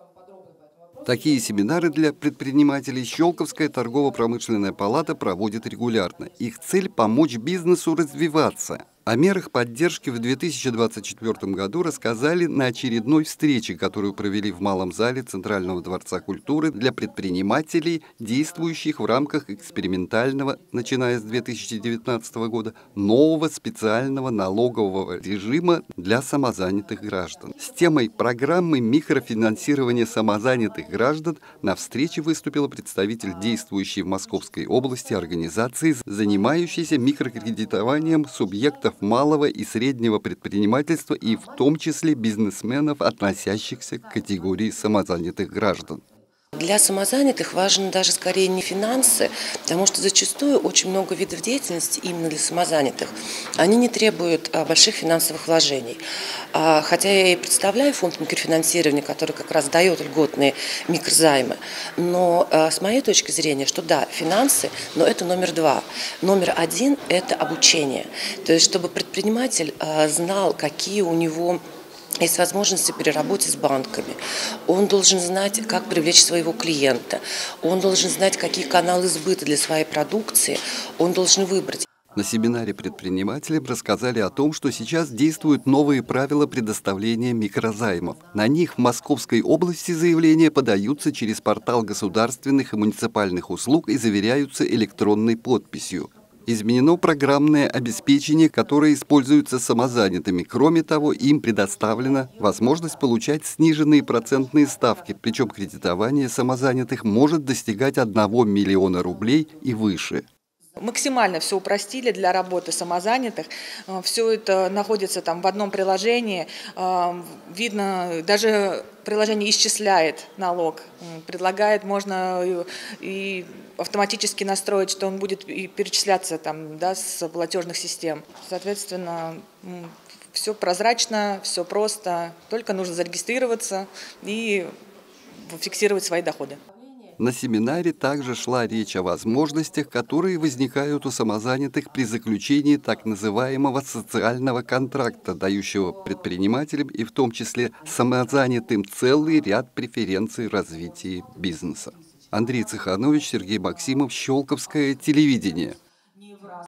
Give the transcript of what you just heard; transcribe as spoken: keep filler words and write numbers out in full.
Такие семинары для предпринимателей Щелковская торгово-промышленная палата проводит регулярно. Их цель – помочь бизнесу развиваться. О мерах поддержки в две тысячи двадцать четвёртом году рассказали на очередной встрече, которую провели в Малом зале Центрального дворца культуры для предпринимателей, действующих в рамках экспериментального, начиная с две тысячи девятнадцатого года, нового специального налогового режима для самозанятых граждан. С темой программы микрофинансирования самозанятых граждан на встрече выступил представитель действующей в Московской области организации, занимающейся микрокредитованием субъектов малого и среднего предпринимательства и в том числе бизнесменов, относящихся к категории самозанятых граждан. Для самозанятых важны даже скорее не финансы, потому что зачастую очень много видов деятельности именно для самозанятых. Они не требуют а, больших финансовых вложений. А, хотя я и представляю фонд микрофинансирования, который как раз дает льготные микрозаймы. Но а, с моей точки зрения, что да, финансы, но это номер два. Номер один – это обучение. То есть чтобы предприниматель а, знал, какие у него есть возможности при работе с банками. Он должен знать, как привлечь своего клиента. Он должен знать, какие каналы сбыта для своей продукции он должен выбрать. На семинаре предпринимателям рассказали о том, что сейчас действуют новые правила предоставления микрозаймов. На них в Московской области заявления подаются через портал государственных и муниципальных услуг и заверяются электронной подписью. Изменено программное обеспечение, которое используется самозанятыми. Кроме того, им предоставлена возможность получать сниженные процентные ставки, причем кредитование самозанятых может достигать одного миллиона рублей и выше. Максимально все упростили для работы самозанятых. Все это находится там в одном приложении. Видно, даже приложение исчисляет налог, предлагает, можно и автоматически настроить, что он будет и перечисляться там, да, с платежных систем. Соответственно, все прозрачно, все просто, только нужно зарегистрироваться и фиксировать свои доходы. На семинаре также шла речь о возможностях, которые возникают у самозанятых при заключении так называемого социального контракта, дающего предпринимателям и в том числе самозанятым целый ряд преференций в развитии бизнеса. Андрей Цеханович, Сергей Максимов, Щелковское телевидение.